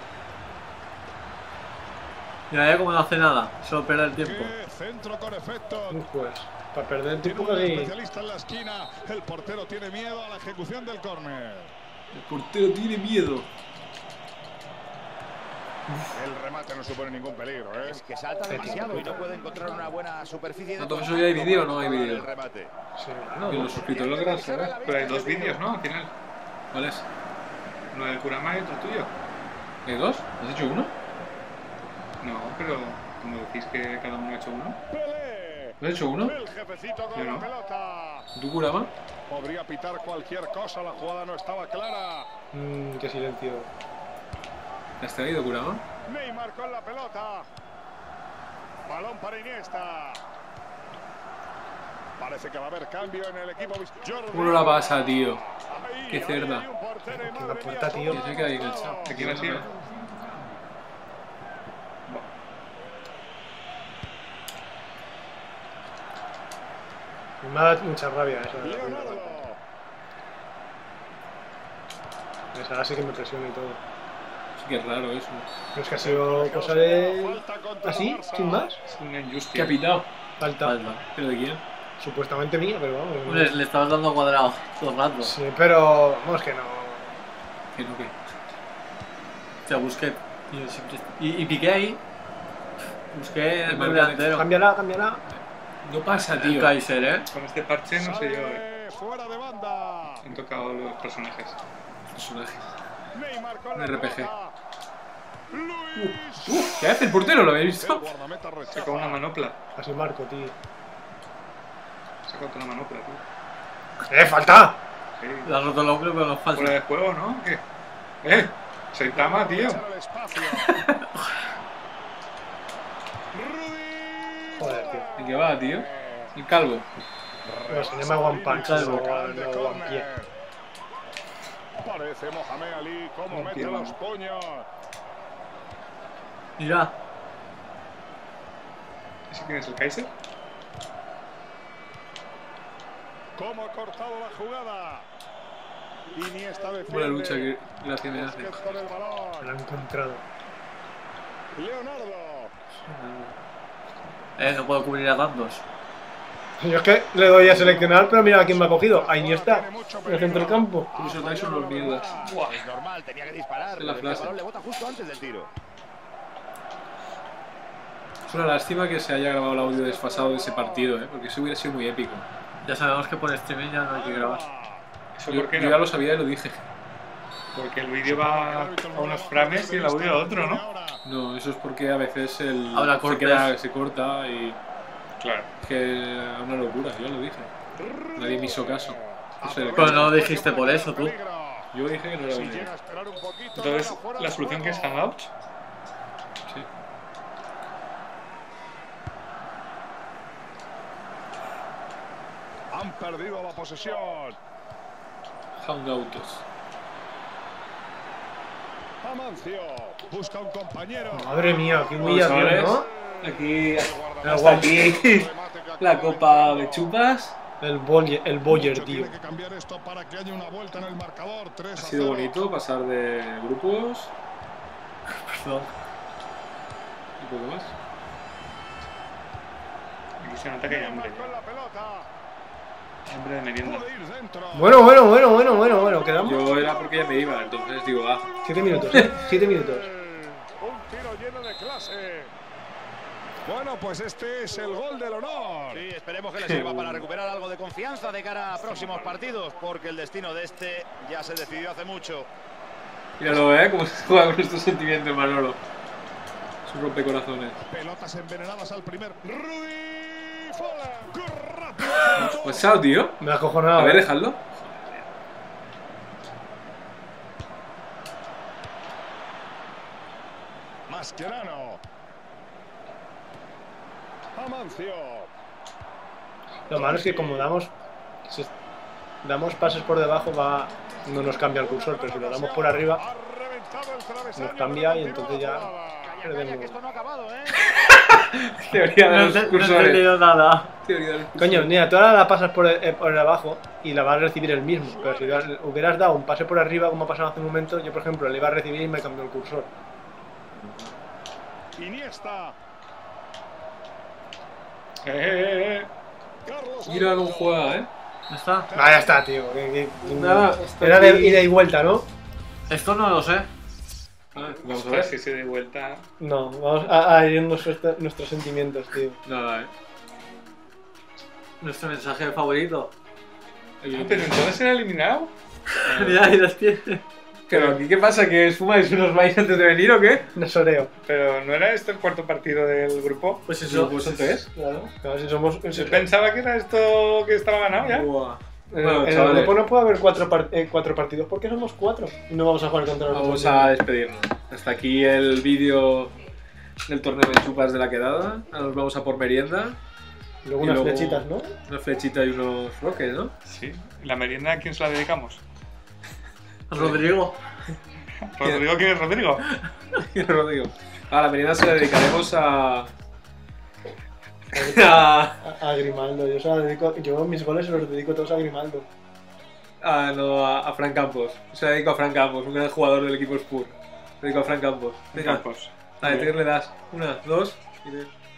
Mira, ya como no hace nada. Solo pierde el tiempo. Qué centro con efecto. pues, para perder el Tiene tiempo un casi. especialista en la esquina. El portero tiene miedo a la ejecución del córner. El portero tiene miedo. El remate no supone ningún peligro, ¿eh? Es que salta demasiado y no puede encontrar una buena superficie de Entonces, contacto ¿hoy hay vídeo o no para hay controlar vídeo? el remate. Sí, Y bueno, los suscriptores lo querrán saber. Pero hay dos vídeos, ¿no? Al final. ¿Cuál es? Uno del Kurama y otro tuyo. ¿Hay dos? ¿Has hecho uno? No, pero como decís que cada uno ha hecho uno. Pelé. ¿Has hecho uno? El jefecito con Yo la no. pelota. ¿Tú, Kurama? Podría pitar cualquier cosa, la jugada no estaba clara. Mmm, qué silencio. ¿Has traído curado? Neymar con la pelota. Balón para Iniesta. Parece que va a haber cambio en el equipo. ¿Cómo no la pasa, tío? Qué cerda. Que la puerta, tío. Yo sé que hay enganchado. Aquí va así. Me ha dado mucha rabia esa. Leonardo. Esa sí que me presiona y todo. Sí que es raro eso. Pero es que ha sido cosa de... ¿Así? ¿Sin más? Es una ¿Qué ha injusticia. pitado? Falta. Falta. ¿Pero de quién? Supuestamente mía, pero vamos. no. Hombre, le estabas dando cuadrado todo el rato. Sí, pero vamos que no. Que no, que. O sea, busqué. Y, siempre- y, y piqué ahí. Busqué el Vale, delantero. Cámbiala, cámbiala. No pasa, El tío. Kaiser, ¿eh? Con este parche no sé yo, eh. Sale fuera de banda. Han tocado los personajes. Personaje. Neymar con Un la R P G. pelota. Luis. Uf, ¿qué hace el portero? ¿Lo habéis El visto? guardameta rechaza. Saca una manopla. Así marco, tío. Saca otra manopla, tío. ¡Eh, falta! Sí. Le has roto el hombro, pero no Fuera falta. de juego, ¿no? ¿Qué? ¡Eh! Saitama, tío. Aprovechar el espacio. Rudy. Joder, tío. ¿En qué va, tío? El calvo. No, se llama One Punch, Sacan no, de no córner. One Pie. Parece Mohamed Ali cómo One mete Pie, los vamos. puños. Mira. ¿Ese quién es el Kaiser? Cómo ha cortado la jugada. Iniesta defiende. Buena lucha que gracia me hace. Busquets con el Lo balón. he encontrado. Leonardo. Eh, no puedo cubrir a tantos. Yo es que le doy a seleccionar, pero mira a quién me ha cogido. Ahí ni está. Tiene mucho En el centro del peligro. campo. Por eso Tyson los mierdas. Es normal, tenía que disparar. Es la pero es que el frase. balón le bota justo antes del tiro. Es una lástima que se haya grabado el audio desfasado de ese partido, ¿eh? Porque eso hubiera sido muy épico. Ya sabemos que por streaming ya no hay que grabar. ¿Eso Yo, por qué yo no? ya lo sabía y lo dije. Porque el vídeo va a unos frames y el audio a otro, ¿no? No, eso es porque a veces el Habla se, cortes. queda- se corta y Claro. es que es una locura, ya lo dije. Nadie me hizo caso. No sé, Pero no lo dijiste por eso, tú. yo dije que no era Si buena llega idea. a esperar un poquito, Entonces, era fuera ¿la de solución que es juego. Hangouts? Sí. Han perdido la posesión. Hangoutos. Amancio busca un compañero. Madre mía, qué Vamos, humillación, chavales. ¿no? Aquí, El hasta One aquí la copa de chupas. El Boyer, el Boyer, tío. Tiene que cambiar esto para que haya una vuelta en el marcador. tres Ha a sido cero. bonito pasar de grupos Perdón. y poco más. Aquí se nota que hay hambre. Neymar con la pelota. Hambre de merienda. Puede ir dentro. Bueno, bueno, bueno, bueno, bueno, bueno. Quedamos Yo era porque ya me iba, entonces digo, ah, siete minutos, ¿eh? Siete minutos. Un tiro lleno de clase. Bueno, pues este es el gol del honor. Sí, esperemos que le sirva para recuperar algo de confianza de cara a próximos partidos, porque el destino de este ya se decidió hace mucho. míralo, ¿eh? Cómo se juega con estos sentimientos, Manolo. Es un rompecorazones. Pelotas envenenadas al primer. Rudy Fola. Rápido. ¿Qué ha pasado, tío? Me ha acojonado. A ver, ¿eh? dejadlo. Mascherano. Amancio. Lo malo es que como damos si damos pases por debajo va no nos cambia el cursor, pero si lo damos por arriba Ha reventado el travesaño, nos cambia y pero entonces ya continúa la jugada. Calla, calla, que esto no ha acabado, ¿eh? Teoría de No, los te- no he cursores. entendido nada. Teoría de los Coño, cursores. mira, tú ahora la pasas por, eh, por abajo y la vas a recibir el mismo. Pero si das- hubieras dado un pase por arriba, como ha pasado hace un momento, yo por ejemplo le iba a recibir y me cambió el cursor. Iniesta. Eh, eh, eh. Carlos Mira cómo Alonso. juega, ¿eh? ¿Ya está? Ah, ya está, tío. que- que- Nada, está Era de aquí. ida y vuelta, ¿no? Esto no lo sé. Ah, vamos a Ostras, ver. si se de vuelta. No, vamos a, a ir nuestros, nuestros sentimientos, tío. Nada, ¿eh? Nuestro mensaje favorito. Ah, pero entonces era eliminado. Mira, ahí las tiene. Pero aquí, ¿qué pasa? ¿Que os fumáis unos vais antes de venir o qué? No soreo. Pero ¿no era esto el cuarto partido del grupo? Pues eso. ¿Pues esto es? Claro. Claro, si somos. Yo pensaba que era esto que estaba ganado ya. Buah. En, Bueno, en el chavales. grupo no puede haber cuatro, par- eh, cuatro partidos porque somos cuatro. Y no vamos a jugar contra los Vamos otros. a despedirnos. Hasta aquí el vídeo del torneo de chupas de la quedada. Ahora nos vamos a por merienda. Luego y unas luego- flechitas, ¿no? Una flechita y unos roques, ¿no? Sí. ¿La merienda a quién se la dedicamos? Rodrigo. ¿Rodrigo quién es Rodrigo? Rodrigo. A la merienda se la dedicaremos a. a... A, a Grimaldo. Yo, se la dedico, yo mis goles se los dedico todos a Grimaldo. a, no, a, a Fran Campos. Se la dedico a Fran Campos, un gran jugador del equipo Spur. Le dedico a Fran Campos. Venga, Campos. a ver, ¿qué le das? Una, dos y tres.